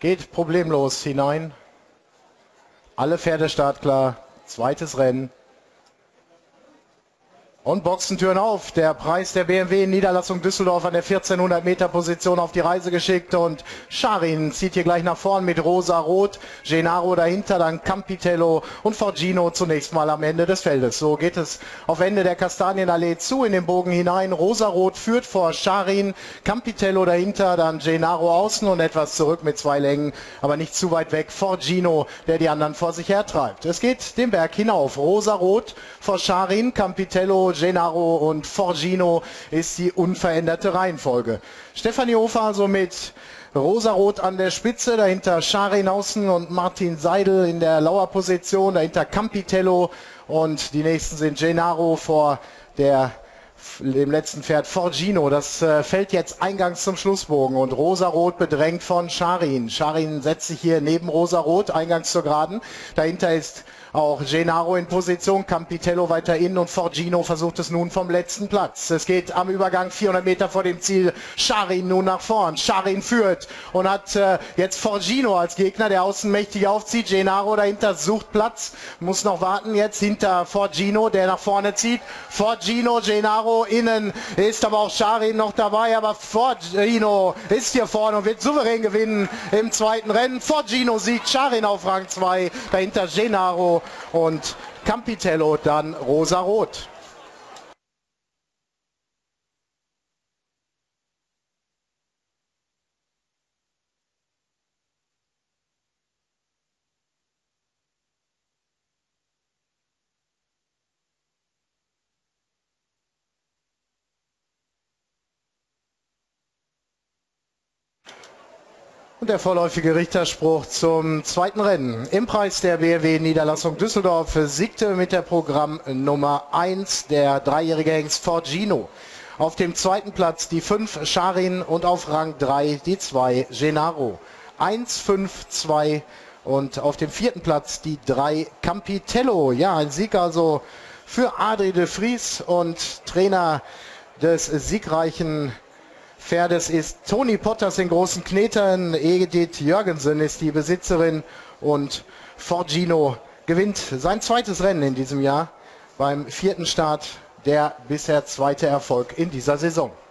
geht problemlos hinein. Alle Pferde startklar. Zweites Rennen. Und Boxentüren auf. Der Preis der BMW in Niederlassung Düsseldorf an der 1400 Meter Position auf die Reise geschickt. Und Scharin zieht hier gleich nach vorn mit Rosa-Rot. Gennaro dahinter, dann Campitello und Forgino zunächst mal am Ende des Feldes. So geht es auf Ende der Kastanienallee zu in den Bogen hinein. Rosa-Rot führt vor Scharin, Campitello dahinter, dann Gennaro außen und etwas zurück mit 2 Längen, aber nicht zu weit weg. Forgino, der die anderen vor sich hertreibt. Es geht den Berg hinauf. Rosa-Rot vor Scharin, Campitello, Gennaro und Forgino ist die unveränderte Reihenfolge. Stefanie Hofer somit Rosarot an der Spitze, dahinter Scharin außen und Martin Seidel in der Lauerposition, dahinter Campitello und die nächsten sind Gennaro vor dem letzten Pferd Forgino. Das fällt jetzt eingangs zum Schlussbogen und Rosarot bedrängt von Scharin. Scharin setzt sich hier neben Rosarot eingangs zur Geraden. Dahinter ist auch Gennaro in Position, Campitello weiter innen und Forgino versucht es nun vom letzten Platz. Es geht am Übergang 400 Meter vor dem Ziel. Scharin nun nach vorn. Scharin führt und hat jetzt Forgino als Gegner, der außen mächtig aufzieht. Gennaro dahinter sucht Platz, muss noch warten jetzt hinter Forgino, der nach vorne zieht. Forgino, Gennaro innen, ist aber auch Scharin noch dabei, aber Forgino ist hier vorne und wird souverän gewinnen im zweiten Rennen. Forgino siegt, Scharin auf Rang 2, dahinter Gennaro und Campitello, dann Rosarot. Und der vorläufige Richterspruch zum zweiten Rennen. Im Preis der BMW Niederlassung Düsseldorf siegte mit der Programmnummer 1 der 3-jährige Hengst Forgino. Auf dem zweiten Platz die 5 Scharin und auf Rang 3 die 2 Gennaro. 1, 5, 2 und auf dem 4. Platz die 3 Campitello. Ja, ein Sieg also für Adrie de Vries und Trainer des siegreichen Pferdes ist Toni Potters in Großen Knetern. Edith Jörgensen ist die Besitzerin und Forgino gewinnt sein zweites Rennen in diesem Jahr beim 4. Start, der bisher 2. Erfolg in dieser Saison.